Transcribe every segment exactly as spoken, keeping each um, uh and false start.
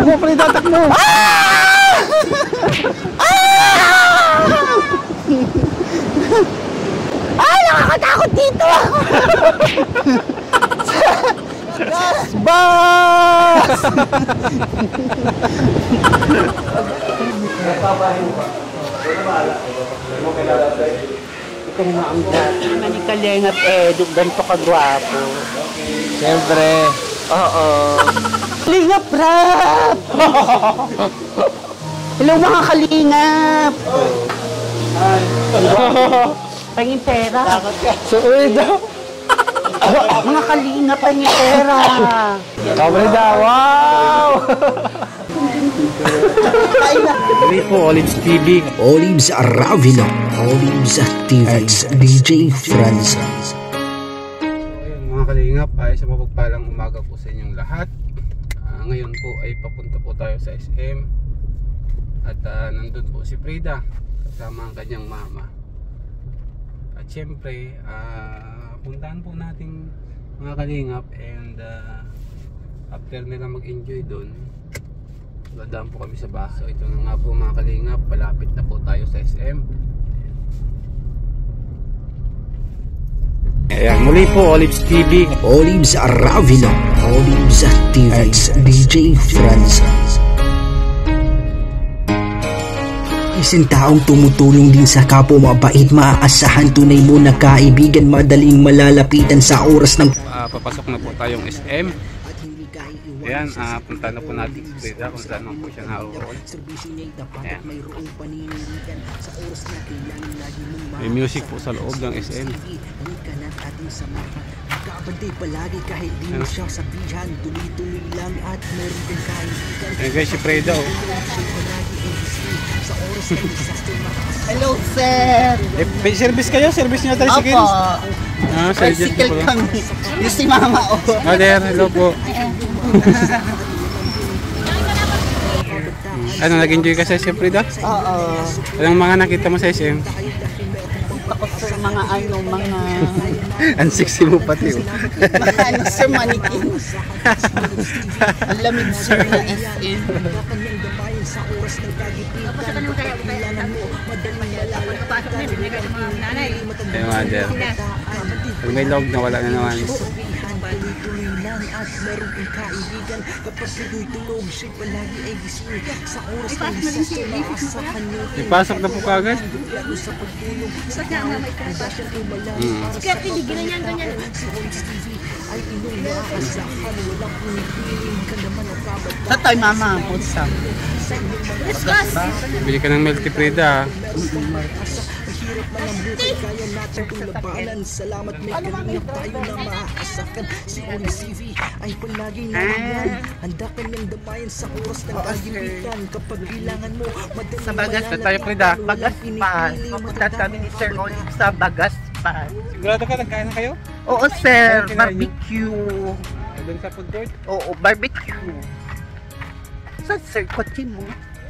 Takbo, Frida, takbo! Ah! Ah! Ay, nakakatakot dito! Bas! Ikaw nga ang dati. Manikalengap eh, ganito kagwapo. Siyempre. Oo. Kalingap, rap! Hello mga kalingap! Pangin pera. Suoy daw. Mga kalingap, pangin pera. Kabre daw. Wow! Sabi po, Olives T V. Olives Aravilo. Olives T V. D J Franz. Mga kalingap, ay sa mapagpalang umaga po sa inyong lahat. Uh, ngayon po ay papunta po tayo sa S M. At uh, nandun po si Frida kasama ang kanyang mama. At syempre, uh, puntahan po natin mga kalingap. And uh, after nila mag-enjoy doon, dadaan po kami sa bahay. So ito na nga po mga kalingap, palapit na po tayo sa S M. Ayan, muli po, Olives T V. Olives Aravilo. Olives T V. D J Franz. Isang taong tumutulong din sa kapwa, mabait, maaasahan, tunay mo na kaibigan, madaling malalapitan sa oras ng Uh, papasok na po tayong S M. Ayan, uh, punta na po natin si Frida kung saan man po siya naroon. Ayan. May music po sa loob ng S M. Ayan guys, si Frida oh. Hello, sir! Eh, may service kayo? Service niyo tayo sige? Opo! Ah, Tricycle kami. Yung si mama oh. Mother, hello po. Ano, nag-enjoy ka sa S M, Frida? Oo. Anong mga nakita mo sa S M? Ako sir, mga ano, mga... Ang sexy mo pati oh. mga ano sir, manikin. Ang lamig sir na S M. Hey, mother. Pag may log na wala na naman. Ipasok na po kagad. Hmm. Sa tayo mama, pusa. Bili ka ng milk tea, Frida. Salamat, may kalingap tayo na maaasakan. Si Olives T V ay palaging nariyan. Handa kanyang damayan sa oras ng kagipitan. Kapag kailangan mo, Sa Bagas pa tayo, Frida. Bagas pa. Papunta kami ni Sir Olives sa Bagas pa. Sigurado ka, nagkain na kayo? Oo, sir. Barbecue. Doon sa food court? Oo, barbecue. Saan, sir? Kotse mo.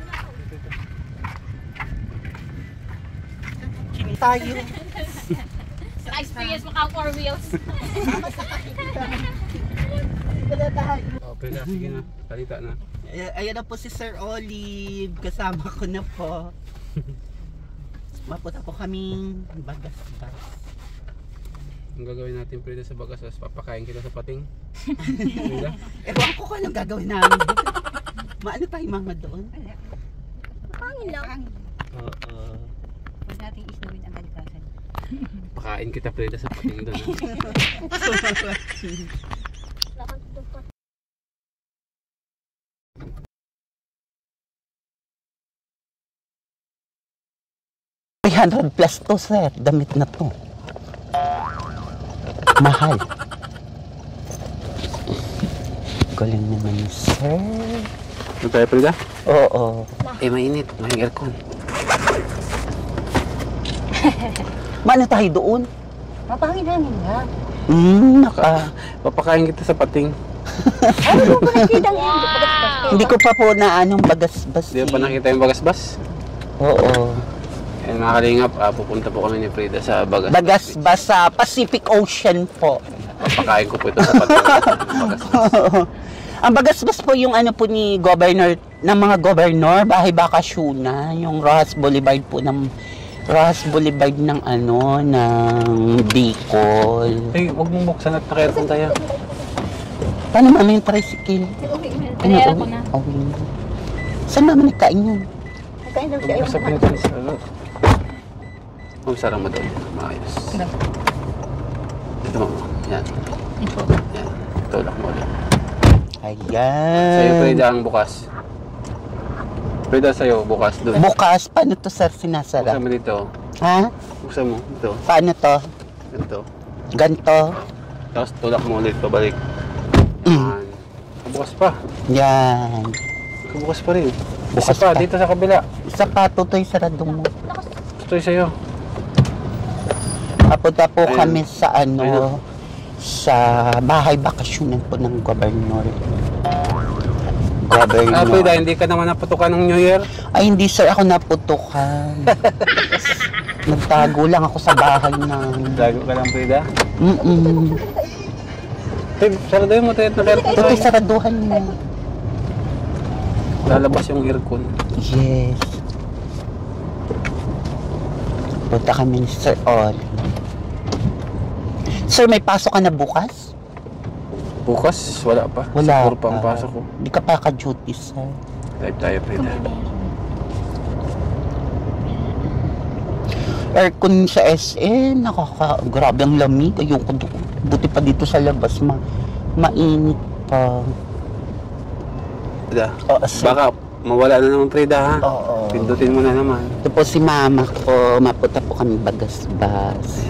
Tayo. Sa experience mo ka four wheels. Okay na, sige na. Salita na. Ay- Ayan na po si Sir Olive. Kasama ko na po. Mapunta po kaming Bagas pa. Ang gagawin natin, Frida, sa Bagasas, papakain kita sa pating. Frida? Ewan ko kung anong gagawin namin. Maano tayo mama doon? Pangin lang. Oo. Huwag nating isnawin ang kalikasan. Pakain kita, Frida, sa pating doon. three hundred plus to, sir. Damit na to. Mahal. Galing naman, sir. Ano tayo, Frida? Oo. Eh, mainit. May aircon. Maano tayo doon? Mapangin-hangin lang. Hmm, naka... Papakain kita sa pating. Ano ba nakikita niyo? Hindi ko pa po na anong bagasbas. Hindi mo pa nakita yung Bagasbas? Oo. Ayan, mga kalingap, ah, pupunta po kami ni Frida sa Bagasbas. Bagasbas sa Pacific Ocean po. Papakain ko po ito sa pating. Bagasbas. Ang Bagasbas po yung ano po ni governor, ng mga governor, bahay bakasyonan, yung Rojas Boulevard po ng Rojas Boulevard ng ano, ng Bicol. Ay, huwag mong buksan at naka-aircon tayo. Paano mama yung tricycle? Pinayara ko na. Uwi na. Saan mama nagkain yun? Kain daw siya. Huwag sa pinagkain sa ano. Huwag sarang mo doon. Maayos. Ito mama. Yan. Yan. Tulak mo ulit. Ayan. Sa'yo, Frida, ang bukas. Frida, sa'yo, bukas doon. Bukas, paano to sir sinasara? Buksan mo dito. Ha? Buksan mo. Ito. Paano to? Ito. Ganto? Tapos tulak mo ulit. Pabalik. Mm. Yan. Bukas pa. Yan. Bukas pa rin. Bukas Bukas pa. pa. Dito sa kabila. Sapato to yung sarado mo. Ito yung sa'yo. Papunta po Ayun. kami sa ano, Ayun. sa bahay bakasyonan po ng governor. Governor. Ah, Frida, hindi ka naman naputukan ng New Year? Ay, hindi sir, ako naputukan. Nagtago lang ako sa bahay ng... Lago ka lang, Frida. Mm-mm. Hey, saraduhin mo tayo at naka-aircon Ito tayo. saraduhan mo. Lalabas yung aircon. Yes. Punta kami ni Sir Ol. Sir, may pasok ka na bukas? Bukas, wala pa. Wala Siguro pa ang pasok ko. Hindi ka pa ka-duty, sir. Live tayo, Frida. Aircon sa S M, nakaka... Grabe ang lamig. Ayoko doon. Buti pa dito sa labas, ma mainit pa. Frida, Oo, sir. baka mawala na naman, Frida, ha? Oo. Pindutin mo na naman. Ito po si mama ko. Mapunta po kami Bagasbas.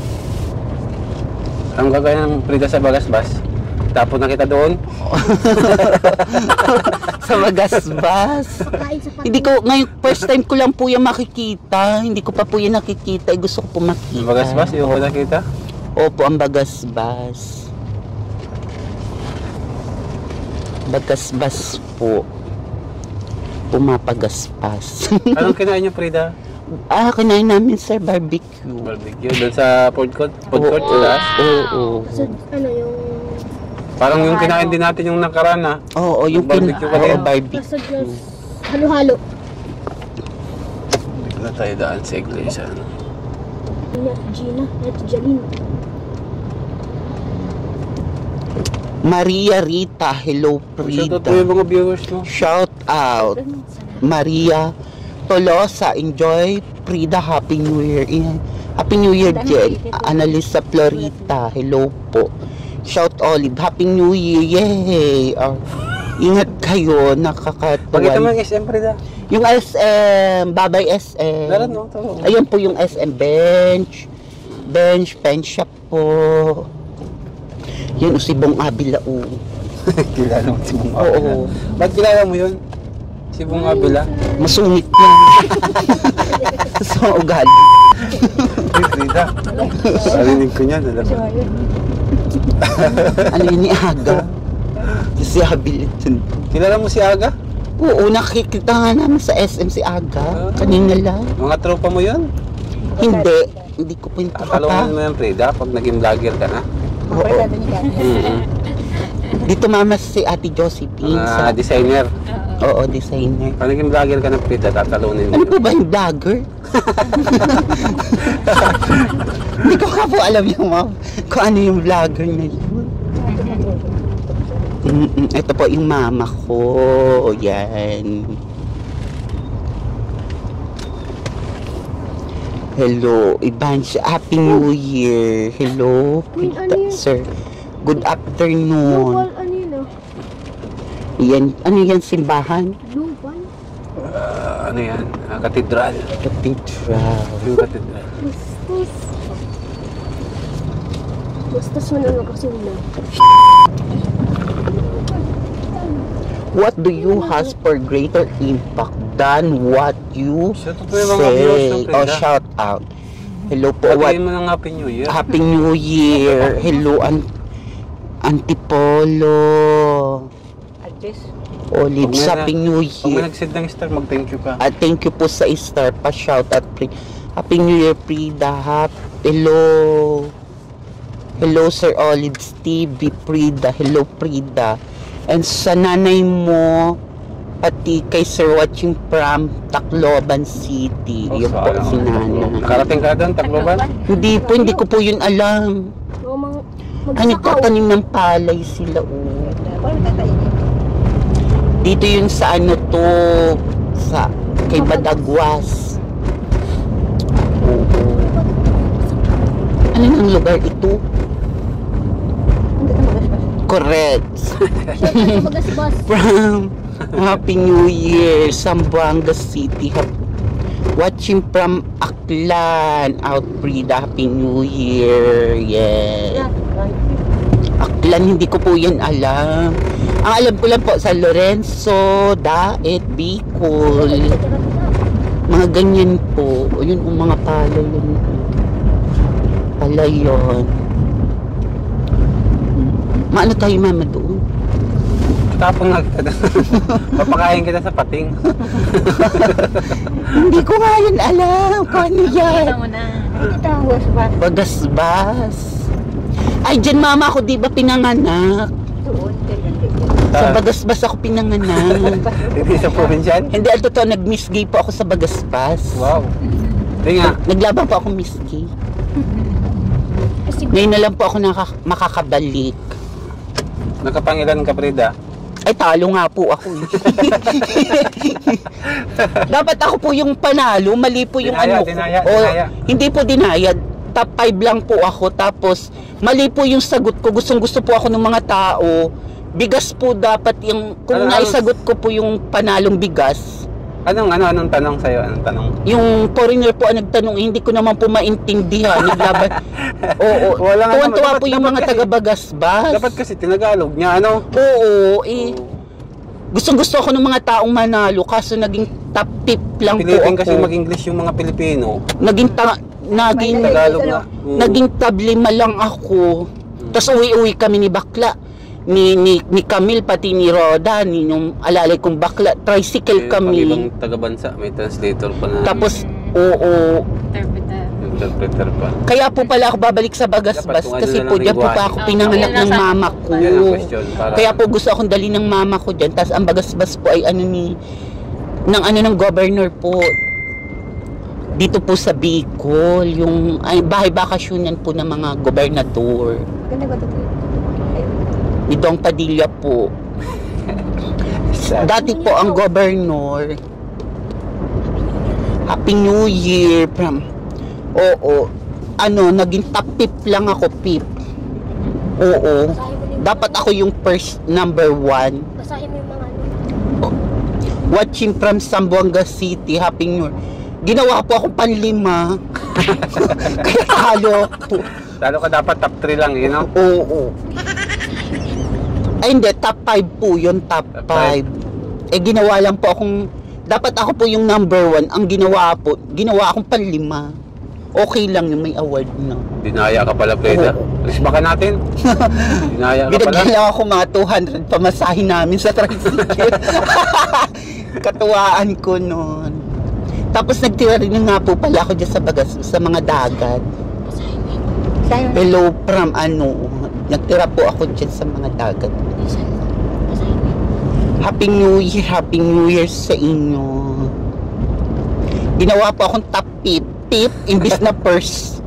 Ang gagawin ng Frida sa Bagasbas, tapon na kita doon. Sa Bagasbas. Hindi ko, ngayon, first time ko lang po yung makikita. Hindi ko pa po yung nakikita. Eh, gusto ko po makita. Bagasbas, yung ko nakita. Opo, ang Bagasbas. Bagasbas po. Pumapagaspas. Anong kinain niyo, Frida? Ah, kinain namin sir, barbecue. Barbecue. Doon sa food court, food court sa taas. Oo. So, ano yung... Parang yung kinain din natin yung nakaraan, ha? Oo, yung kin- Barbecue ka oo, din? barbecue. Halo-halo. Dito na tayo daan sa iglesia. ano? At Gina, at Janine. Maria Rita, hello Shoutout mo yung Frida. mga viewers mo. Shout out. Maria Tolosa, enjoy Frida, Happy New Year. Yan. Happy New Year, Jen. Annalisa Florita, hello po. Shout Olive, Happy New Year, yay! Oh, ingat kayo, nakakatuwa. Pakita mo yung S M, Frida. Yung S M, Babay S M. Meron, no? Ito. Ayun po yung S M bench. Bench, pen shop po. Yun, Usibong Abila, o. Kilala mo si Bong Oo. Abila. Ba't kilala mo yun? Si Bong Abila? Masungit yan. So, ugali. Uy, Frida. Parinig ko niyan, alam mo. Ano yun ni Aga? Si Abila. Kilala mo si Aga? Oo, nakikita nga namin sa S M si Aga. Kanina lang. Mga tropa mo yun? Hindi. Hindi ko po yung Tatalungan mo yan, Frida, pag naging vlogger ka na. Oo. Mm-hmm. Dito mama si Ate Josephine. Mga Sa, designer. oo, designer. Pag naging vlogger ka na, Frida, tatalunin mo. Ano po ba yung vlogger? Hindi ko nga po alam yung ma'am kung ano yung vlogger na yun. Mm-mm. Ito po yung mama ko. Yan. Hello, Ivanch. Happy New Year. Hello, Uy, ano yun? sir. Good afternoon. Global, ano yun, oh? Yan, ano yan, simbahan? Global? Ah, ano yan? Ah, katedral. Cathedral. Yung katedral. Bastos. Bastos mo na nakasula. What do you has for greater impact than what you Shout out po yung mga viewers ng say? Frida. Oh, shout out. Hello po. What? Pagkain mo ng Happy New Year. Happy New Year. Hello, an Antipolo. Olive, Pag may Happy na- New Pag may Year. nag-send ng star, mag-thank you ka. At thank you po sa star pa. Shout out. Pri- Happy New Year, Frida. Happy, hello. Hello, Sir Olive, Stevie, Frida. Hello, Frida. And sa nanay mo, pati kay Sir watching from Tacloban City. Oh, Yun po sayang. si nanay. Nakarating ka doon, Tacloban? Hindi po, hindi ko po yun alam. Oo, mga Ay, magsakaw. nagtatanim ng palay sila, oh. Dito yun sa ano to, sa, kay Badagwas. Oo. Ano yung lugar ito? Correct. Siyempre, magasbas. From Happy New Year, Zamboanga City. Watching from Aklan, out Frida, Happy New Year. Yes. Aklan, hindi ko po yan alam. Ang alam ko lang po sa Lorenzo, Daet, Bicol. Mga ganyan po. O yun, yung mga palay yun. Palay yun. Maano tayo, mama, doon? Tapong nga kita doon. Papakain kita sa pating. Hindi ko nga yun alam kung ano yan. Magasbas. Bagasbas. Ay, dyan mama ako, di ba pinanganak? Sa Bagasbas ako pinanganak. Hindi sa probinsyan? Hindi, ang totoo, nag-miss gay po ako sa Bagasbas. Wow. Hindi nga. Naglaban po ako miss gay. Kasi Ngayon na lang po ako naka- makakabalik. Nakapangilan ka, Frida? Ay, talo nga po ako. eh. Dapat ako po yung panalo, mali po yung Dinaya, ano ko. dinaya, O, dinaya. hindi po dinaya. Top five lang po ako. Tapos, mali po yung sagot ko. Gustong gusto po ako ng mga tao. Bigas po dapat yung, kung Ano, naisagot ko po yung panalong bigas. Anong, ano, anong tanong sa'yo? Anong tanong? Yung foreigner po ang nagtanong, eh, hindi ko naman po maintindihan. Naglaban. Oo, Wala nga naman. tuwan-tuwa Dapat- po yung dapat mga kasi- taga-Bagasbas. Dapat kasi tinagalog niya, ano? Oo, eh. Gustong gusto ako ng mga taong manalo, kaso naging top tip lang po Pilitin ako. kasi mag-English yung mga Pilipino. Naging, ta- naging, Tagalog na. Mm. naging tablima lang ako. Tapos uwi-uwi kami ni Bakla. Ni, ni, ni Camille, pati ni Roda, ni yung alalay kong Bakla. Tricycle Eh, pag kami. ibang taga-bansa, may translator pa na. Tapos, oo. Interpreter pa. Kaya po pala ako babalik sa Bagasbas Dapat kung ano kasi na po lang diyan po pa lingwahe. ako pinanganak ng mama ko. Yan ang question. Para Kaya po gusto akong dali ng mama ko diyan. Tapos ang Bagasbas po ay ano ni ng ano ng governor po. Dito po sa Bicol, yung ay bahay bakasyonan po ng mga gobernador. Ni Dong Padilla po. Dati po ang governor. Happy New Year from Oo. Ano, naging top pip lang ako, pip. Oo. Dapat ako yung first number one. basahin mo yung mga ano. Watching from Zamboanga City, Happy New Year. Ginawa po akong panlima. Kaya talo ako. lalo ka dapat top three lang, you know? Oo. Ay hindi, top five po yun, top Top five. Eh ginawa lang po akong, dapat ako po yung number one. Ang ginawa po, ginawa akong panlima. Okay lang yun, may award na. Dinaya ka pala, Frida. Oo. Alis baka natin. Dinaya ka pala. Binigyan lang ako mga two hundred pamasahin namin sa tricycle. Katuwaan ko nun. Tapos nagtira rin nga po pala ako dyan sa bagas, sa mga dagat. Hello from ano, nagtira po ako dyan sa mga dagat. Happy New Year, Happy New Year sa inyo. Ginawa po akong top tip, tip, imbis na purse.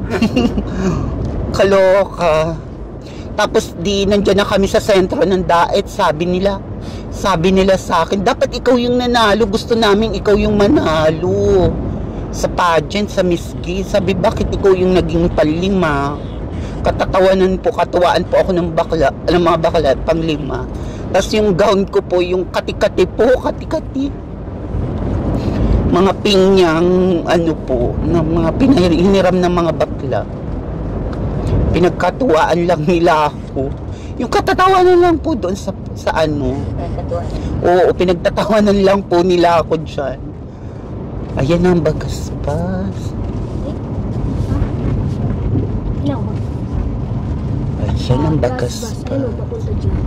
Kaloka. Tapos di nandiyan na kami sa sentro ng Daet, sabi nila, sabi nila sa akin, dapat ikaw yung nanalo, gusto namin ikaw yung manalo. Sa pageant, sa Miss Gay, sabi bakit ikaw yung naging panlima? Katatawanan po, katuwaan po ako ng bakla, ng mga bakla, panglima. Tapos yung gown ko po, yung kati-kati po, kati-kati. Mga pinyang, ano po, ng mga pinahiniram ng mga bakla. Pinagkatuwaan lang nila ako. Yung katatawanan lang po doon sa, sa ano. Oo, pinagtatawanan lang po nila ako dyan. Ayan ang Bagasbas. Ilang ba? Ayan ang Bagasbas. Ano, papunta dyan.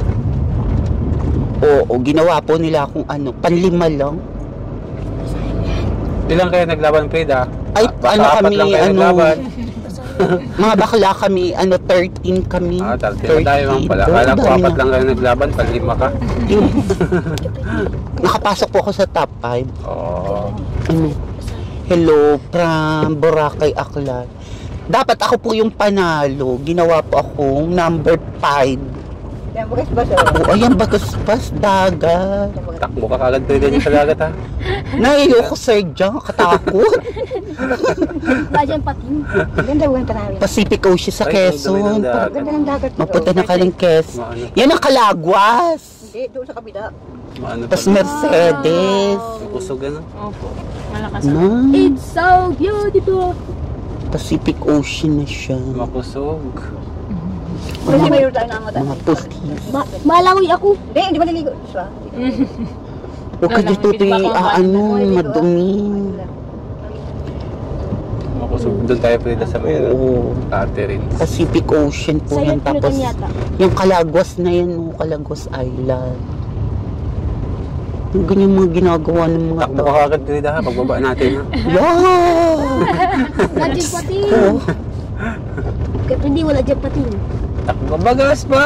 Oo, ginawa po nila akong ano, panlima lang. Ilang kayo naglaban, Frida? Ay, Basta ano apat kami, lang kayo ano, naglaban. Mga bakla kami, ano, thirteen kami. Ah, thirteen. Tayo lang pala. Kala ko apat lang kayo naglaban, palima ka. Nakapasok po ako sa top five. Oo. Ano? Hello, from Boracay, Aklan. Dapat ako po yung panalo. Ginawa po akong number five. Yan, bagas ba siya? Oh, ayan, bagas-bas, dagat. Takbo ka kagad pwede niya sa dagat ha. Naiyo ko, sir, dyan. Katakot. Ba dyan pating. Ganda buwan pa namin. Pacific Ocean sa Ay, Quezon. ganda ng dagat. Ganda ng dagat. Mapunta na ka ng Quezon. Maano, Yan ang Kalagwas. Hindi, doon sa kabila. maano Tapos pa. Mercedes. Usog ano? Opo. Malakas. Na, It's so beautiful. Pacific Ocean na siya. Makusog. Kasi mayroon tayo na mga Mga putis. Ma malangoy ako. Hindi, hindi ba naligo siya? Huwag ka dito tayo, ah, ano, madumi. Makusog. Doon tayo pwede sa may ano. Oo. Catherine. Pacific Ocean po yan. Silent Tapos, Pluton yata. yung Calagwas na yan, oh, Calagwas Island. Yung ganyan mga ginagawa ng mga Takbo ka kagad pwede ha. Pagbaba natin ha. Yeah! Wala dyan pating. Oh, Kahit hindi wala dyan pating. Takbo bagas ba?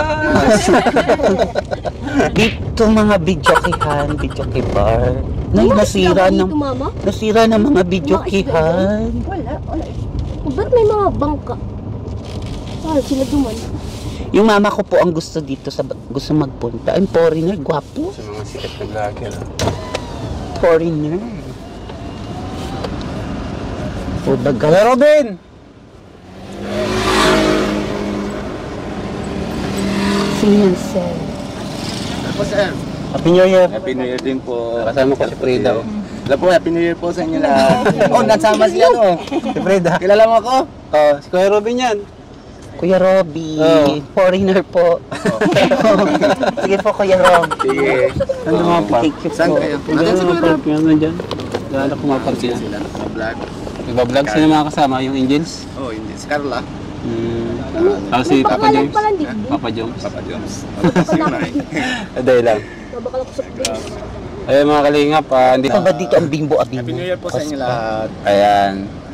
dito mga videokihan, videoki bar. Nay, nasira Dito, ng, mama. nasira ng mga videokihan. Wala, wala. Oh, ba't may mga bangka? Saan sila duman? Yung mama ko po ang gusto dito, sa gusto magpunta. Ang foreigner, gwapo. Sa mga sikat na vlogger ha. Foreigner. O, baga. Kuya Robin! Sino yan, sir? Po, sir. Happy New Year. Happy New Year din po. Kasama ko si Frida. oh. Hello po, Happy New Year po sa inyo lahat. Oh, nasama si ano. Si Frida. Kilala mo ako? Oh, si Kuya Robin yan. Kuya Robby, Oh. foreigner po. Sige po, Kuya Rob. Sige. Ano mga park? Thank you Saan po. kayo? Ano Nandun si mga Kuya park Rob. yan nandyan? Lalo ko mga park yan. Sila, vlog. Nagbablog sila mga kasama, yung Angels. Oh, hindi. Si Carla. Hmm. Tapos si Papa Pakalan Jones. pala din. Papa Jones. Papa Jones. Aday lang. Mabakalak sa place. Ayun mga kalingap, ah, hindi Ito ba dito ang bimbo abimbo? Happy New Year po sa inyo lahat. Ayan.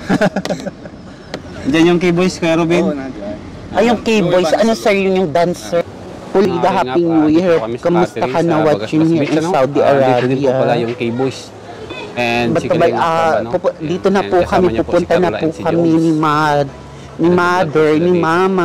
Diyan yung K-Boys, Kuya Oo, Robin. nandiyan. Ay, yung K-Boys, ano sir, yun yung dancer? Pulida, Ah, Happy nga, New ah, Year. dito kami sa Kamusta ka Catherine, na sa watching Bagasbas here Beach, in ano? Saudi Ah, Dito din po pala Arabia? yung K-Boys. And Ba't si ba, Kalingap, ah, ano? pupu- dito na And po kasama kami, niya po si pupunta na Carla po and si kami Jones. ni Mad, ni Mother, ni Mama.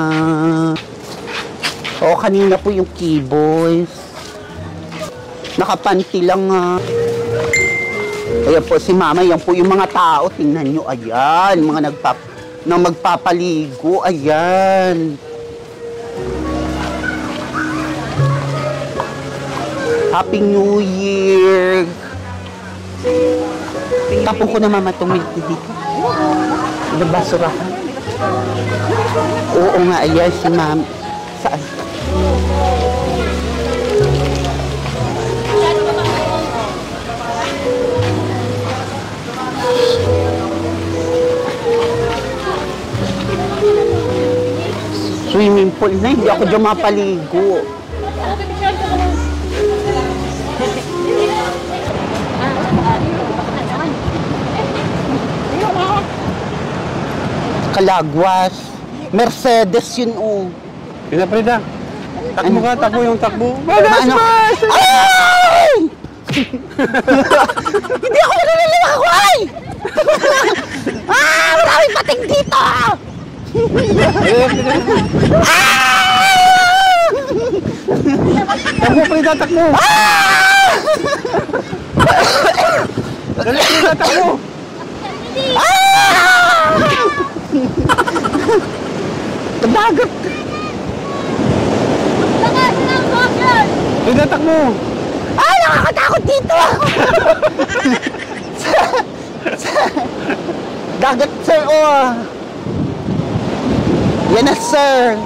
Oo, kanina po yung K-Boys. Nakapanti lang nga. Ayan po si Mama, yan po yung mga tao. Tingnan nyo, ayan. Mga nagpap na magpapaligo, ayan. Happy New Year! Tapon ko na Mama tumilk dito. Ano basurahan? Oo nga, ayan si Mama. Saan? Swimming pool na, hindi ako dyan mapaligo. Kalagwas. Mercedes yun, oh. Pina Frida. Takbo ka, takbo yung takbo. Ano? Ay! Hindi ako naliliwa ko, ay! Ah! Maraming pating dito! Takbo Frida, takbo. Dali Frida, takbo. Dagat! Frida, takbo. Ay! Nakakatakot dito! Dagat, sir, oh! Yan na, sir!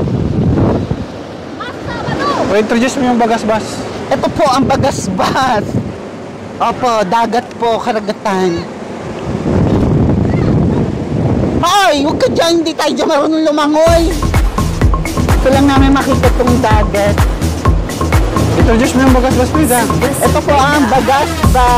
O, introduce mo yung Bagasbas. Ito po ang Bagasbas. Opo, dagat po, karagatan. Hoy, huwag ka dyan, hindi tayo dyan marunong lumangoy. Ito lang namin makita itong dagat. Introduce mo yung Bagasbas, Frida. Ito po ang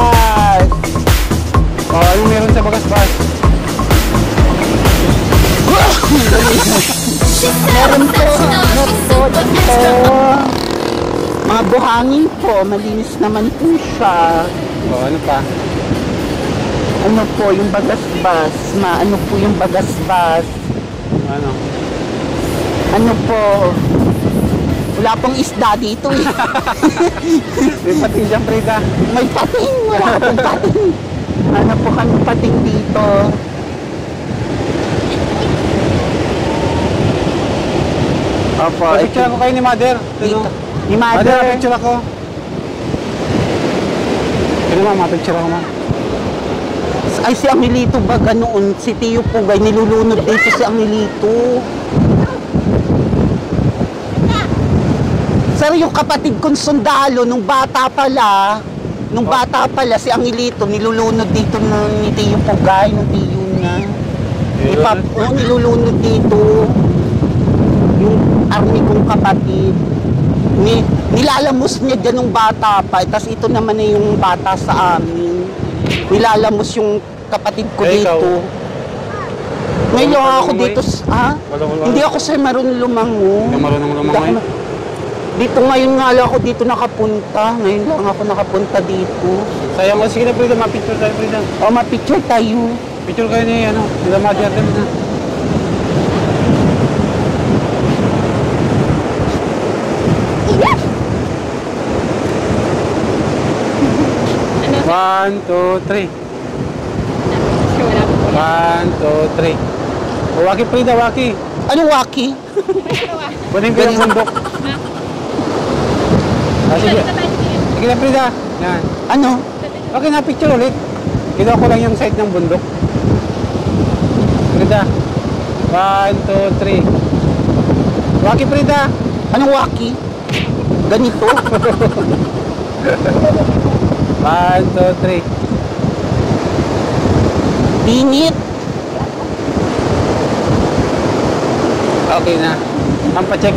Bagasbas. O, anong meron sa Bagasbas? Meron po, meron po dito. Mga buhangin po, malinis naman po siya. O, ano pa? Ano po, yung bagasbas. Maano po yung bagasbas. Ano? Ano po, wala pong isda dito eh. May pating dyan, Frida. May pating, wala pong pating. Ano po kami pating dito. Opo, O, picture ako kayo ni Mother. dito. Ni Mother, Mother. picture ako. Kaya ma'am, picture ako ma'am. Ay, si Angelito ba ganoon? Si Tio Pugay, nilulunod dito si Angelito. Sir, yung kapatid kong sundalo, nung bata pala, nung bata pala, si Angelito, nilulunod dito ng ni Tio Pugay, ng Tio na. Ipap, oh, nilulunod dito. Yung army kong kapatid. Ni, nilalamos niya dyan nung bata pa. Tapos ito naman na yung bata sa amin. Nilalamos yung kapatid ko Eh, ikaw? dito. Ngayon Walang ako lumangoy? dito, s- ha? Walang lumangoy? Hindi ako sir marunong lumango. Hindi ka marunong Hindi lumangoy? ako ma- Dito ngayon nga lang ako dito nakapunta. Ngayon lang ako nakapunta dito. Sayang mo, sige na Frida, ma-picture tayo Frida. O, mapicture tayo. Picture kayo ni, ano, nila Mother. Dali na. One, two, three. One, two, three. O, waki Frida, waki. Anong waki? Kunin ko yung bundok. Ah, sige. Sige na Frida. Yan. Ano? Okay na, picture ulit. Kinuha ko lang yung side ng bundok. Frida. One, two, three. Waki Frida. Anong waki? Ganito? One, two, three. Init. Okay na. Pampacheck.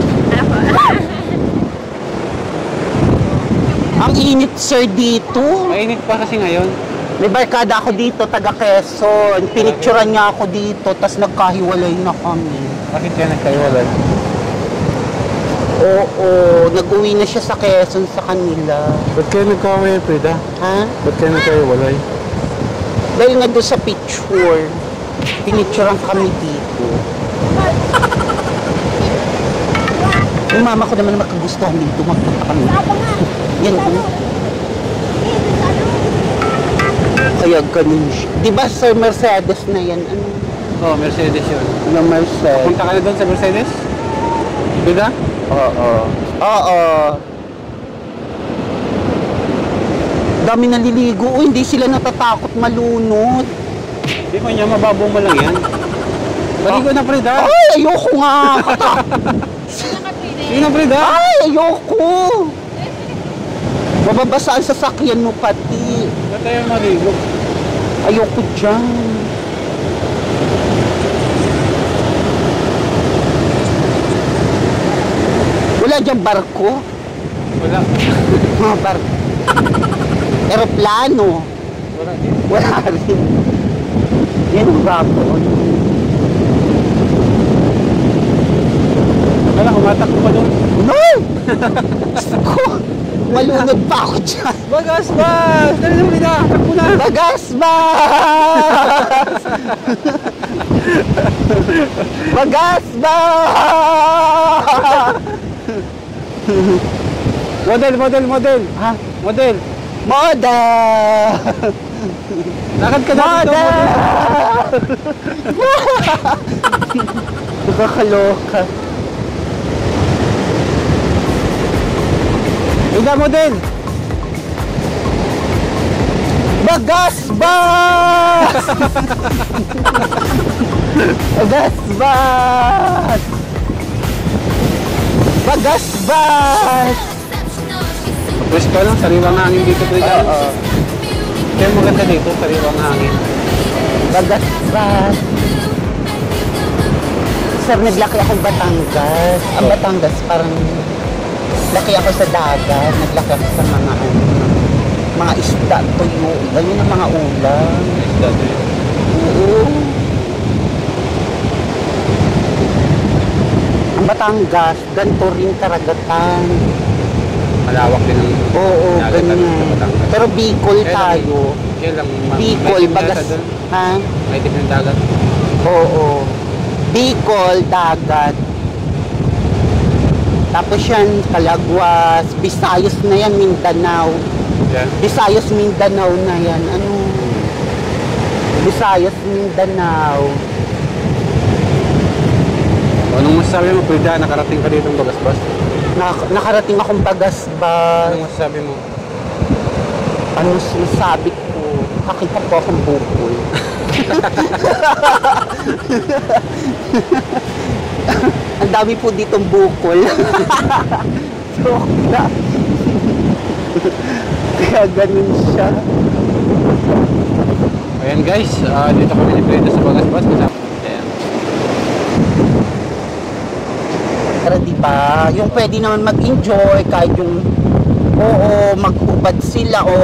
Ang init sir dito. Mainit pa kasi ngayon. May barkada ako dito, taga Quezon. Pinicturan niya ako dito, tas nagkahiwalay na kami. Bakit kaya nagkaiwalay? Oo, nag-uwi na siya sa Quezon sa kanila. Ba't kayo nagkawalay, Frida? Ha? Ba't kayo nagkaiwalay? Dahil nga doon sa picture, pinicturan kami dito. Yung mama ko naman makagustuhan dito, magpunta kami. Yan o. Kaya ganun siya. Di ba Sir Mercedes na yan? Ano? Oo, oh, Mercedes yun. Ano Mercedes? Punta ka na doon sa Mercedes? Frida? Oo. Oo. Dami naliligo. O, hindi sila natatakot malunod. Di ba niya, mababaw mo lang yan? Baligo na, Frida. Ay, ayoko nga. Sige na, Frida. Ay, ayoko. Mababasa ang sasakyan mo pati. Ba't tayo maligo? Ayoko dyan. Wala dyan barko. Wala. Mga barko. Aeroplano. Wala din. Wala rin. Yan ang barko. Wala, kumatakbo pa doon. No! Gusto ko. Malunod pa ako dyan. Bagas, bas! Dali na, Frida! Takbo na! Bagasbas! Bagasbas! Model, model, model! Ha? Model! Model! Lakad ka na dito, Model! model! Nakakaloka. Frida, model! Bagasbas! Bagasbas! Bagasbas! Pwes ka lang, sariwang hangin dito, Frida. Oo. Kaya maganda dito, sariwang hangin. Bagasbas! Sir, naglaki akong Batangas. Ang Batangas parang laki ako sa dagat. Naglaki ako sa mga ano, mga isda, tuyo. Ganyan ang mga ulam. Dati. Oo. Ang Batangas, ganito rin karagatan. Malawak din ang Oo, dagat sa ganyan. Batangas. Pero Bicol Kaya lang- tayo. Kaya lang, ma- Bicol, may tip bagas. yata doon. Ha? May tip ng dagat. Oo. Bicol, dagat. Tapos yan, Calaguas, Visayas na yan, Mindanao. Yan. Visayas, Mindanao na yan. Ano? Visayas, Mindanao. Anong masasabi mo, Frida? Nakarating ka dito ng Bagasbas? Nak- nakarating akong Bagasbas. Anong masasabi mo? Ano sinasabi ko? Kakita po akong bukol. Ang dami po ditong bukol. Joke lang. Kaya ganun siya. Ayan guys, ah, dito kami ni Frida sa Bagasbas. Kasama. Ayan. Pero diba, yung pwede naman mag-enjoy kahit yung oo, maghubad sila o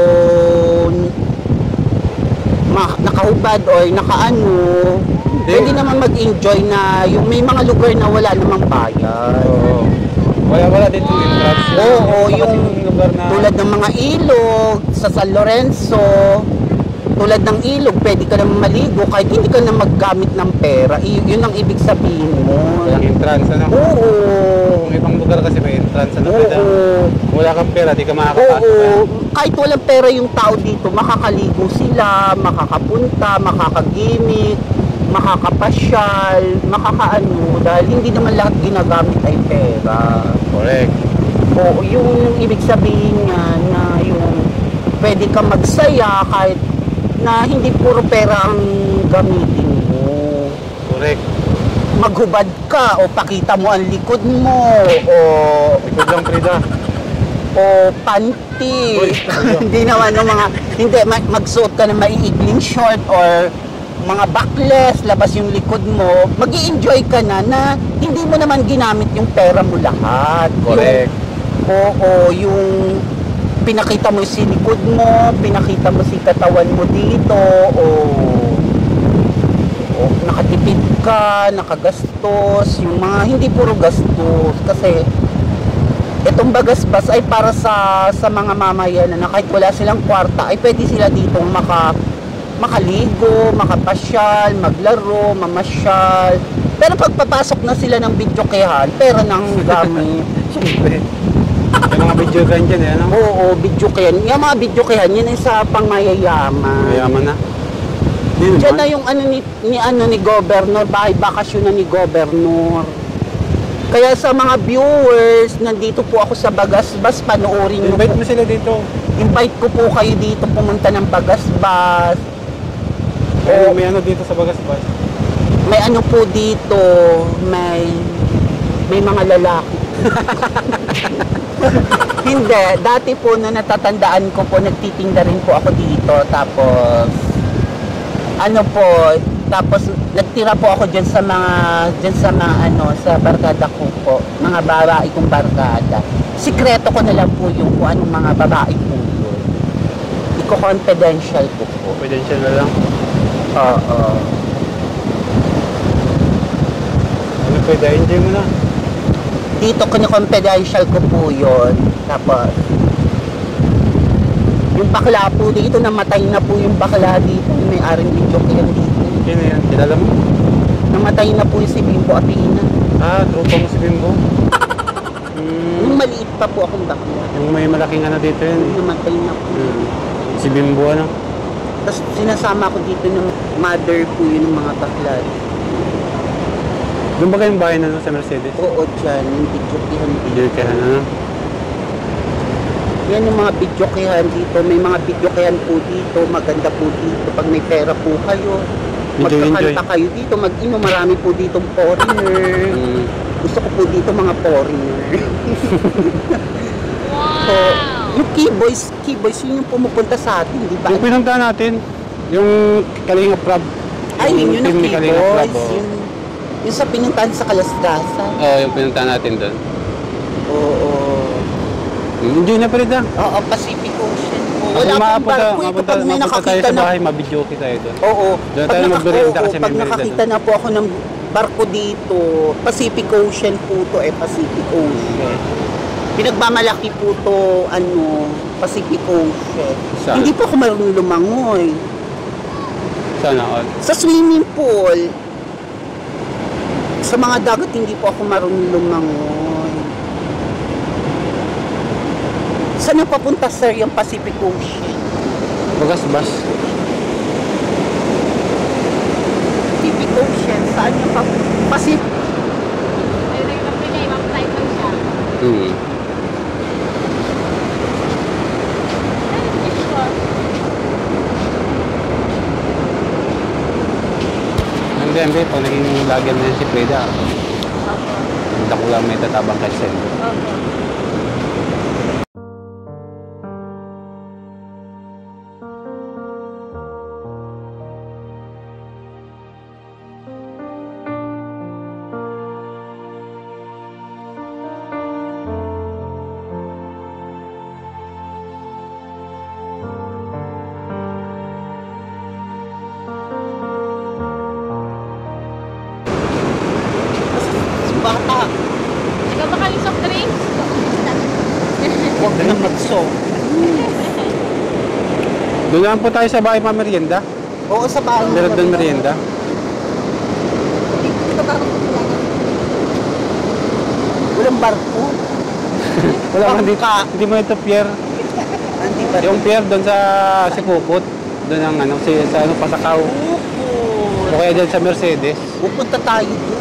ma nakahubad o nakaano. Pwede naman mag-enjoy na yung may mga lugar na wala namang bayan. Oo. Wala, wala dito yung entrance. Oo, yung lugar na... tulad ng mga ilog sa San Lorenzo, tulad ng ilog, pwede ka naman maligo kahit hindi ka na maggamit ng pera. I yun ang ibig sabihin mo. Walang entrance, ano? Oo. Kung ibang lugar kasi may entrance, ano? Frida? Oo. Wala kang pera, di ka makakapasok. Oo. Kahit walang pera yung tao dito, makakaligo sila, makakapunta, makakagimik, makakapasyal, makakaano, dahil hindi naman lahat ginagamit ay pera. Correct. Oo, yung, yung ibig sabihin niya na yung pwede ka magsaya kahit na hindi puro pera ang gamitin mo. Correct. Maghubad ka o pakita mo ang likod mo o Likod lang, Frida. o panty. Uy, talaga. Hindi naman ng mga hindi ma- magsuot ka ng maiikling short or mga backless, labas yung likod mo, mag-i-enjoy ka na na hindi mo naman ginamit yung pera mo lahat. Correct. Yung, oo, yung pinakita mo si likod mo, pinakita mo si katawan mo dito, o, o nakatipid ka, nakagastos, yung mga hindi puro gastos. Kasi itong Bagasbas ay para sa sa mga mamayan na kahit wala silang kwarta, ay pwede sila ditong maka makaligo, makapasyal, maglaro, mamasyal. Pero pagpapasok na sila ng bidyokehan, pera nang gamit. Siyempre. Yung mga video gan dyan, eh, ano? Oo, bidyokehan. Yung mga bidyokehan, yun ay sa pangmayayaman. Mayaman na. Di Diyan naman. na yung ano ni, ni ano ni Governor, bahay bakasyon na ni Governor. Kaya sa mga viewers, nandito po ako sa Bagasbas, panoorin nyo Invite po. mo sila dito. Invite ko po kayo dito pumunta ng Bagasbas. Oo, may ano dito sa Bagasbas. May ano po dito, may may mga lalaki. Hindi, dati po na natatandaan ko po, nagtitinda rin po ako dito. Tapos, ano po, tapos nagtira po ako dyan sa mga, dyan sa mga ano, sa barkada ko po, mga babae kong barkada. Sikreto ko na lang po yung kung anong mga babae po yun. Iko-confidential ko po. Confidential na lang. Oo. Ano pwede, enjoy mo na. Dito kini-confidential ko po yun. Tapos, yung bakla po dito, namatay na po yung bakla dito. Yung may-aring video ko yan dito. Sino yan? Kilala mo? Namatay na po yung si Bimbo Apina. Ah, tropa mo si Bimbo. Hmm, Nung maliit pa po akong bakla. yung may malaking ano dito yun eh. Namatay na po. Hmm. Si Bimbo ano? Tapos sinasama ko dito ng mother po yun ng mga bakla. Doon ba kayong bahay na no, sa Mercedes? Oo, dyan. Yung video ko yan dito. Hindi ka ano? Yan yung mga video kayan dito. May mga video kayan po dito. Maganda po dito. Pag may pera po kayo. Enjoy, Magkakanta enjoy. kayo dito. Mag-inom. Marami po dito foreigner. Hmm. Gusto ko po dito mga foreigner. So, yung Keyboys, Keyboys, yun yung pumupunta sa atin, di ba? Yung pinunta natin, yung Kalingap Club. Ay, yun yun ang team ni Kalingap Keyboys. Club, oh. Yung, yung sa pinuntahan sa Kalasdasa. Oo, yung pinunta natin doon. Oo. Enjoy na pa rin ah. Oo, Pacific Ocean. Oo, Kasi wala pong mapunta, barko. Ito mapunta, pag may mapunta tayo nakakita sa na bahay, mabidyoke tayo doon. Oo. Doon Pag, tayo naka- magmerienda oo, kasi may pag merienda nakakita na po ako ng barko dito, Pacific Ocean po to eh, Pacific Ocean. Pinagmamalaki po to, ano, Pacific Ocean. Saan? Hindi po ako marunong lumangoy. Sana all. Sa swimming pool, sa mga dagat, hindi po ako marunong lumangoy. Saan yung papunta, sir, yung Pacific Ocean? Bagas-bas. Pacific Ocean, saan yung papunta? Pacific. Hmm. Hindi, hindi. Pag naging lagyan na yun si Frida, hindi ko lang may tatabang kay Sendo. Bata, Ikaw ba kaling soft drinks? huwag na mag-so. Doon naman po tayo sa bahay pa merienda. Oo, sa bahay. Meron doon merienda. Walang barko. Wala man dito. Bangka. Hindi mo ito pier. Hindi ba? Yung pier doon sa Sipuput. Doon ang ano, si, sa ano, Pasakaw. O kaya dyan sa Mercedes. Pupunta tayo doon.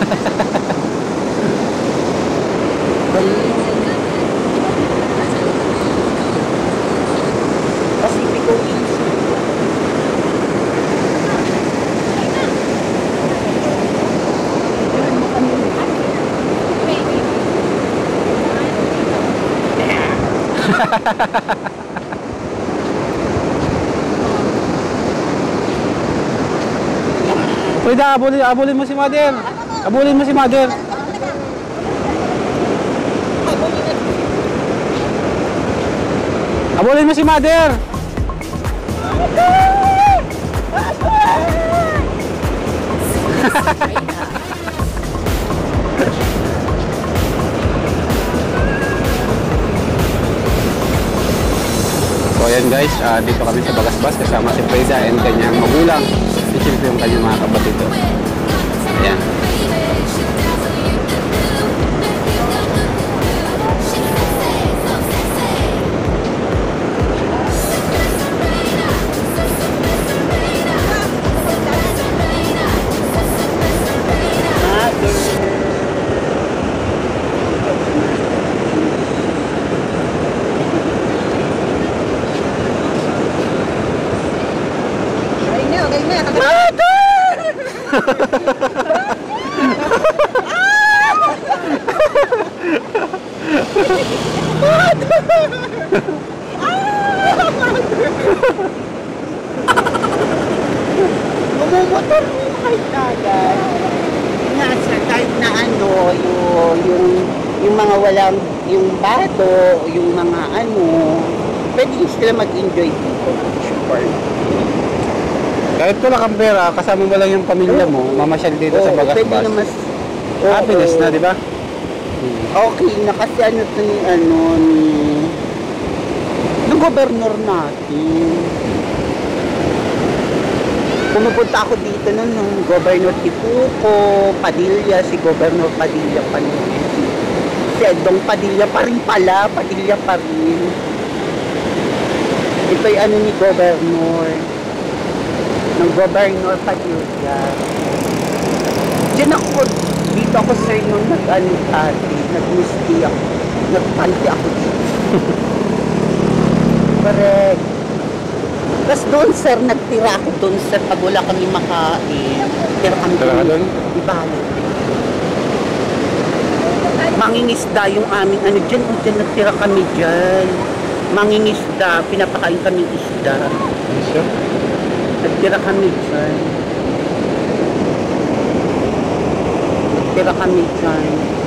Pacific Ocean. Pwede, abulin, abulin mo si Mother. Abulin mo si Mother. Abulin mo si Mother. So ayan guys, uh, dito kami sa Bagasbas kasama si Frida and kanyang magulang. Siyempre yung kanyang mga kapatid doon. Ayan. Okay na, okay na. Mamumotor mo kahit agad. Nga sir, kahit na ano, yung, yung, yung mga walang, yung bato, yung mga ano, pwede sila mag-enjoy dito. Sure. Kahit wala kang pera, kasama mo lang yung pamilya mo, mamasyal dito sa Oo, pwede Bagasbas. naman. Happiness Oo. na, di ba? Okay na kasi ano to ni ano ni ng gobernador natin. Pumupunta ako dito nun nung Governor Tipuco, Padilla, si Governor Padilla pa nun. Si Edong Padilla pa rin pala, Padilla pa rin. Ito'y ano ni Governor, ng Governor Padilla. Diyan ako, dito ako sir nung nag-ano dati, nag-musti ako, nagpanti ako dito. Correct. Tapos doon sir, nagtira ako doon sir, pag wala kami makain, tira kami Tira ka doon? Ibalik. Mangingisda yung aming ano dyan, o dyan nagtira kami dyan. Mangingisda, pinapakain kami isda. Sure. Nagtira kami dyan. Nagtira kami dyan.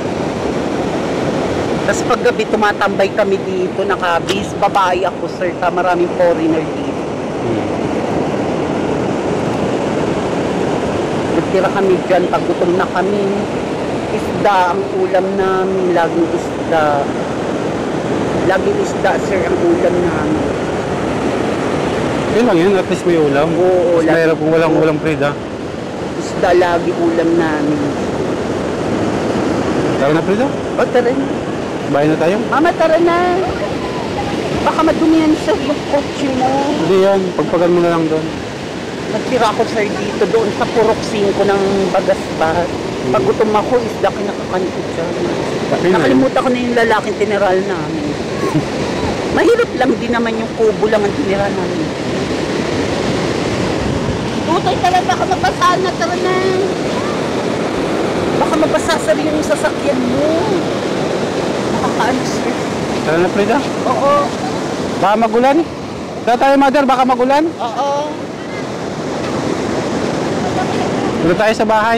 Tapos paggabi tumatambay kami dito, nakabis, babae ako sir, ka maraming foreigner dito. Titira kami dyan pag gutom na kami. Isda ang ulam namin, laging isda. Laging isda, sir, ang ulam namin. Yun lang yun, at least may ulam. Oo, Mas mahirap kung walang ulam, Frida. Isda lagi ulam namin. Tara na, Frida. O, tara na. Bahay na tayo. Mama, tara na. Baka madumihan sa yung kotse mo. Hindi yan, pagpagan mo na lang doon. Nagtira ako, sir, dito doon sa Purok cinco ng Bagasbat. Pag gutom ako, isda kinakakan ko dyan. Okay na Nakalimutan ko na yung lalaking tiniral namin. Mahirap lang din naman yung kubo lang ang tiniral namin. Tutoy, tara, baka mabasa na, tara na. Baka mabasa sa rin yung sasakyan mo. Nakakaano, sir. Tara na, Frida. Oo. Baka magulan. Tara tayo, mother, baka magulan. Oo. Dito tayo sa bahay.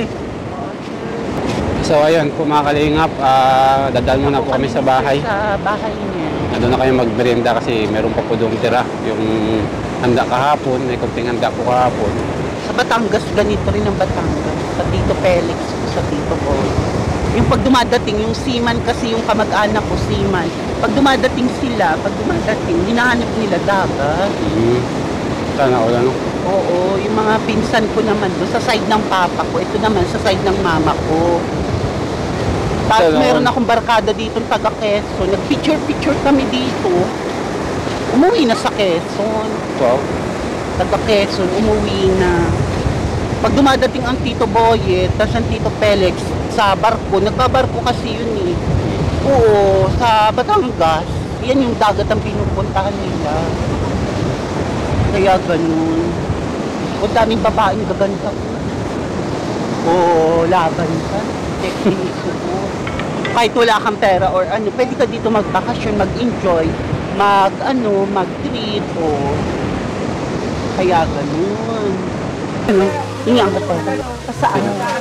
So ayun po mga kalingap, uh, dadaan muna po kami sa bahay. Sa bahay niya. Nandun na kayo magmerienda kasi meron pa po doon tira. Yung handa kahapon, may konting handa po kahapon. Sa Batangas, ganito rin ang Batangas. Sa Tito Felix, sa Tito Boy. Yung pag dumadating, yung seaman kasi yung kamag-anak ko, seaman. Pag dumadating sila, pag dumadating, hinahanap nila dagat. Mm. Sana wala no? Oo, yung mga pinsan ko naman doon sa side ng papa ko. Ito naman sa side ng mama ko. Tapos Sana meron all. akong barkada dito taga Quezon. Nag-picture-picture kami dito. Umuwi na sa Quezon. Wow. Taga Quezon, umuwi na. Pag dumadating ang Tito Boyet, tapos ang Tito Felix, sa barko, nagbabarko kasi yun eh. Oo, sa Batangas, yan yung dagat ang pinupuntahan nila. Kaya ganun. O daming babaeng gaganda ko. Oo, laban ka. Teknik ko. Kahit wala kang pera or ano, pwede ka dito magbakasyon, mag-enjoy, mag ano, mag-treat o kaya ganun. Ano? Hingaan ko pa. Saan?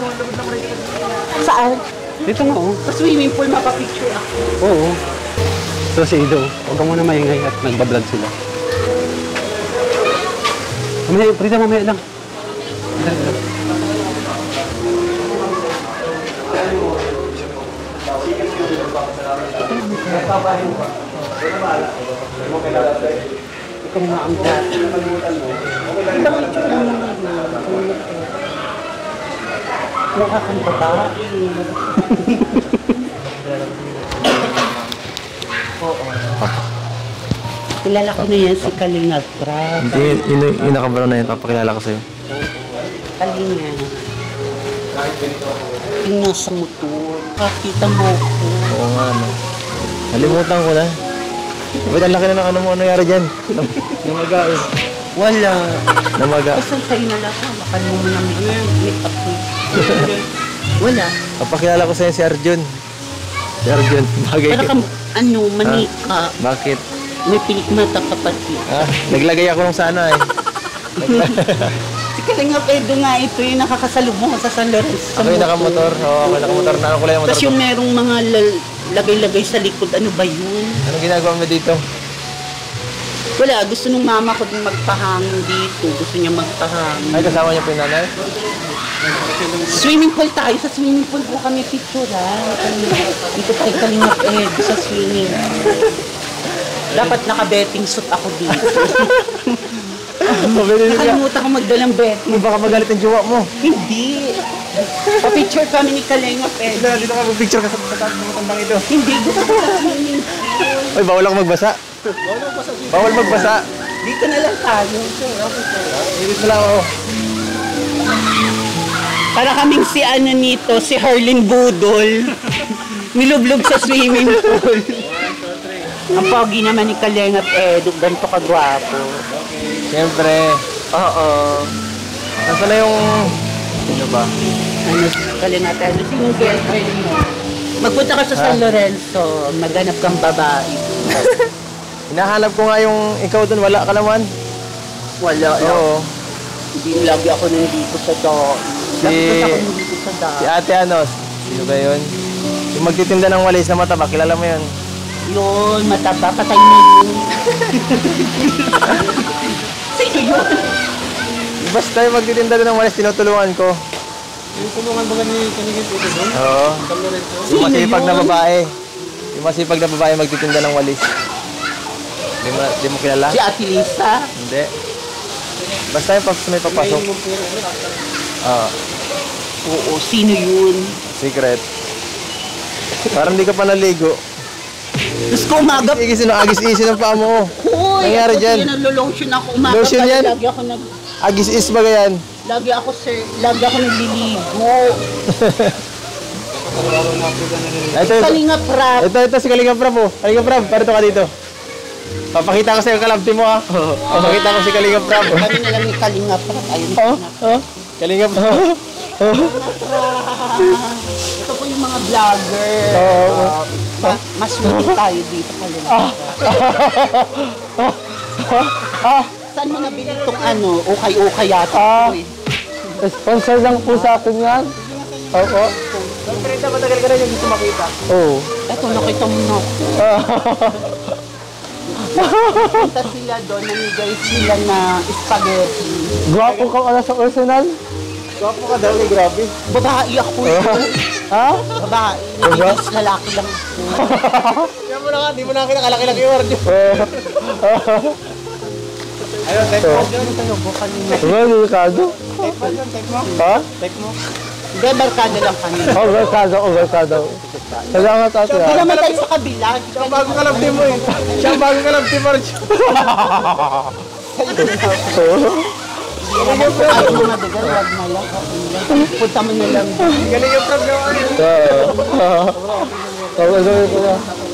Saan? Dito nga oh. Sa swimming pool mapapicture ako. Oo. So si Ido, huwag ka muna maingay at nagbablog sila. Mamaya, Frida, mamaya lang. Dali lang. Ikaw nga ang dati. Ang itsura mo ngayon. Mukha kang babae. Oo. Kilala ko na yan si Kalinga Crab. Hindi, yun yung yung nakabaro na yun. Papakilala ko sa'yo. Kalinga. Yung nasa motor. Kakita mo ko. Oo nga, no. Nalimutan ko na. Ba't ang laki na ng ano mo? Ano nangyari dyan? Nam- Namaga eh. Wala. Namaga. Basta sa'yo na lang. Makan mo mo na make up ko. Wala. Papakilala ko sa'yo si Arjun. Si Arjun. Bagay Para ka. kang ano, manika. Bakit? May pilik mata kapatid. Ah, naglagay ako nung sana eh. Si Kalinga Pedro nga ito yung nakakasalubong sa San Lorenzo. Ako yung nakamotor. Oo, ako yung nakamotor. Na ano kulay yung motor Tapos ko? yung merong mga lal- lagay-lagay sa likod. Ano ba yun? Anong ginagawa mo dito? Wala, gusto nung mama ko din magpahangin dito. Gusto niya magpahangin. Ay, kasama niya po yung nanay? Swimming pool tayo. Sa swimming pool po kami picture ha. Dito tayo Kalinga Pedro sa swimming pool. Dapat naka-betting suit ako dito. Nakalimutan ko magdalang betting. Hindi baka magalit ang jowa mo. Hindi. Pa-picture kami ni Kalinga Pedro. Dito ka picture ka sa taas ng matandang ito. Hindi, gusto ko sa swimming pool. Ay, bawal ako magbasa. Bawal magbasa. Dito na lang tayo. Sir, okay, sir. Dito na lang ako. Para kaming si ano nito, si Harlin Budol. Nilublog sa swimming pool. Ang pogi naman ni Kalinga Pedro, ganito kagwapo. Siyempre. Oo. Nasaan na yung... Sino ba? Ano, Kalinga Pedro, sino yung girlfriend mo? Magpunta ka sa San Lorenzo, maghanap kang babae. Hinahanap ko nga yung ikaw dun. Wala ka naman. Wala. Oo. Hindi lagi ako nandito sa doon. Si- Lagi ako nandito sa doon. Si ate ano? Sino ba yun? Yung magtitinda ng walis na mataba. Kilala mo yun? Yun, mataba, patay na yun. Sino yun? Basta yung magtitinda din ng walis, tinutulungan ko. Yung tulungan ba ni Kanigin ito doon? Oo. Yung masipag na babae. Yung masipag na babae magtitinda ng walis. Di mo, di mo kilala? Si Ate Lisa. Hindi. Basta yung pag may papasok. Oo. Oo, sino yun? Secret. Parang di ka pa naligo. Diyos ko, umaga. Sige, sino agis-isi ng paa mo. Uy, Nangyari ako dyan? sa'yo, nalolotion ako. Umaga Lotion pala, yan? lagi ako nag... Agis-is ba yan? Lagi ako, sir, lagi ako nagliligo. Ito, ito, Kalinga Prap. ito, ito si Kalinga Prab oh. Kalinga Prab, parito ka dito. Papakita ko sa iyo kalabti mo ah. Papakita ko si Kalinga Prab. Kami na lang yung Kalinga Prap. Ayun. Oh, oh. Kalinga Prab. Ito po yung mga vlogger. Oo. Ma- mas wili tayo dito Kalinga Prap. Saan mo nabili itong ano? Okay-okay yata. Ah. ito eh. Sponsor lang po sa akin yan. Oo. Pero matagal ka na yung gusto makita. Oo. Ito, nakita mo na. Punta sila doon, namigay sila na spaghetti. Gwapo ka pala sa personal? Gwapo ka daw, eh, grabe. Babae ako eh. Ha? Babae. Diba? Is lalaki lang ako. Kaya mo na nga, di mo na kinakalaki-laki yung word. Ayun, type mo. Diba, delikado? Type mo yun, type mo. Ha? Type mo. Hindi, barkada lang kami. Oh, barkada, oh, barkada. Salamat ate Hindi ha. naman tayo sa kabila. Siya ang bago kalabti mo eh. Siya ang bago kalabti mo. Ayaw mo madagal, wag na lang. Punta mo na lang. Galing yung Prab yung ano. Oo, gawin ko na.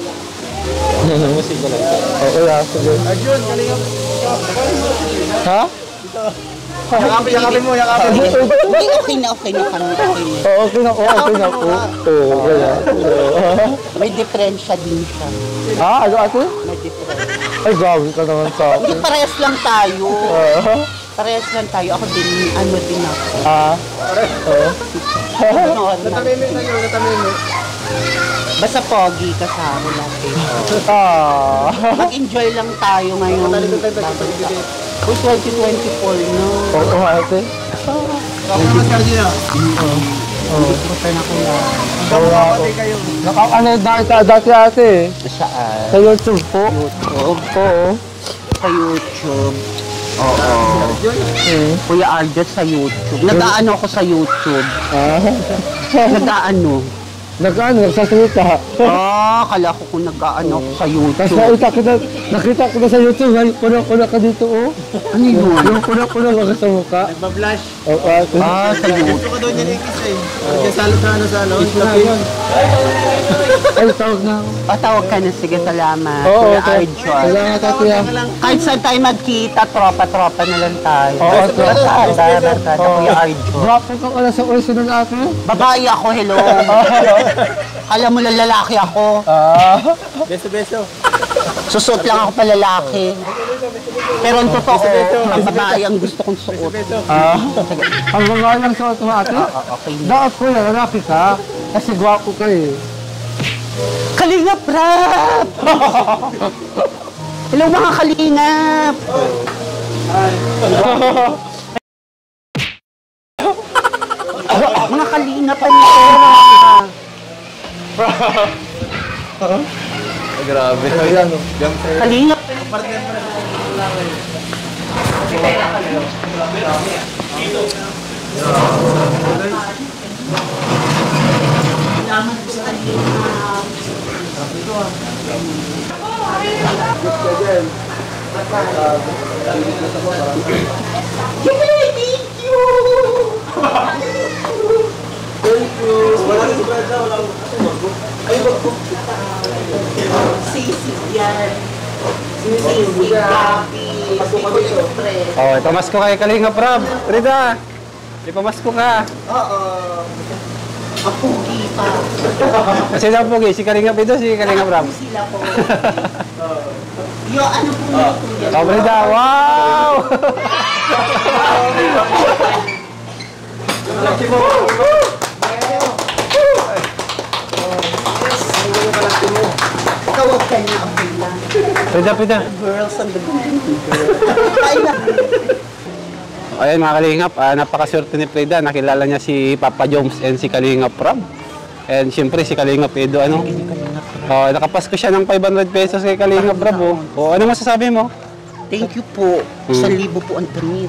Oo, wala. Sige. Arjun, galing yung... Ha? Yakapin, yakapin mo, yakapin mo. Hindi, okay na, okay na kami. Okay na. Oo, okay na po, okay na po. Oo, wala. May diferensya din siya. Ha? Ano ate? May diferensya. Ay, grabe ka naman sa Hindi, akin. parehas lang tayo. Oo. Parehas lang tayo. Ako din, ano din ako. Ah? Oo. Normal. Natamimi na yun, natamimi. Basta pogi ka sa akin natin. Ah. Mag-enjoy lang tayo ngayon. Uy, twenty twenty-four na. Oo, ate. Ako naman sa Arjun ah. Puta na ko na. Wala ako. Naka, ano, dati, dati ate eh. Saan? Sa YouTube po. YouTube. Oo. Sa YouTube. Oo. Hmm. Kuya Aljo sa YouTube. Nag-aano ako sa YouTube. Ah. Nag-aano. Nag-ano, nagsasalita. Ah, kala ko kung nag-aano ako sa Tapos YouTube. nakita ko na, nakita ko na sa YouTube, ay, kuna-kuna ka dito, oh. Ano yun? Yung kuna-kuna ka sa mukha. Nagba-blush. Oo, ate. Ah, sa YouTube. Gusto ko doon yan ikis eh. Arjun, salo sa ano, salo. Tapi yun. Ay, tawag na ako. Patawag ka na. Sige, salamat. Oo, Kuya ate. Aljo. Salamat, ate. ah. Kahit saan tayo magkita, tropa-tropa na lang tayo. Oo, ate. Barkada, barkada, Oo. Kuya Aljo. Gwapo ka pala sa original ate. Babae ako, hello. Alam mo lang lalaki ako. Ah. Beso-beso. Susot lang ako pa lalaki. Pero ang totoo, ang babae ang gusto kong suot. Ah. Ang mga lang sa ito ate. Okay. Dapat ko na lalaki ka. Kasi gwapo ka eh. Kalingap rap! Hello mga kalingap! Mga kalingap, ano pera? Grabe. Ayan. Kalingap. Sisig yan. Sisig, gabi, siyempre. Oh, ipamasko kay Kalinga Prab. Rida, ipamasko ka. Ang pugi pa. Kasi daw po si Kalinga Pido, si Kalinga Prab. Sila po. Yo, ano po nito yan? Oh, Rida, wow! Tawag ka niya, okay lang. Rida, Rida. Girls and the good girls. Ay na. ayan mga Kalingap, uh, napakaswerte ni Frida. Nakilala niya si Papa Joms and si Kalingap Rob. And siyempre si Kalingap Edo, ano? Oh, nakapasko siya ng five hundred pesos kay Kalingap Rob. Oh. Oh, ano masasabi mo? Thank you po. Isang libo po ang damit.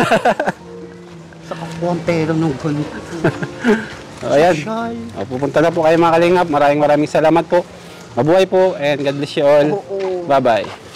Sa kakuha ang pera ng ganito. Oh, ayan. Oh, pupunta na po kayo mga Kalingap. Maraming maraming salamat po. Mabuhay po and God bless you all. Bye-bye.